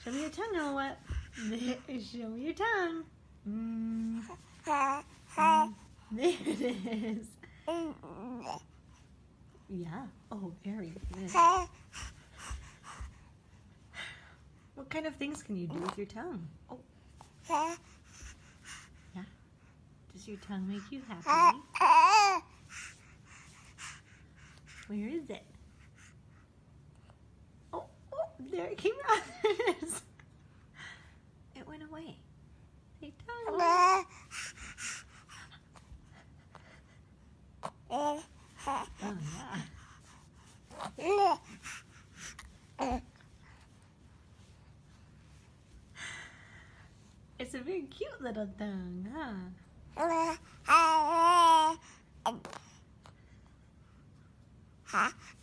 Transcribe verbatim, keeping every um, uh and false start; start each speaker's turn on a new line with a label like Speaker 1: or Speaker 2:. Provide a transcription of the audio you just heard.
Speaker 1: Show me your tongue, Noah. Show me your tongue. Mm. Mm. There it is. Yeah. Oh, very good. What kind of things can you do with your tongue? Oh. Yeah. Does your tongue make you happy? Where is it? Oh, oh, there it came out. It went away. Say tongue. Oh, yeah. It's a very cute little tongue, huh?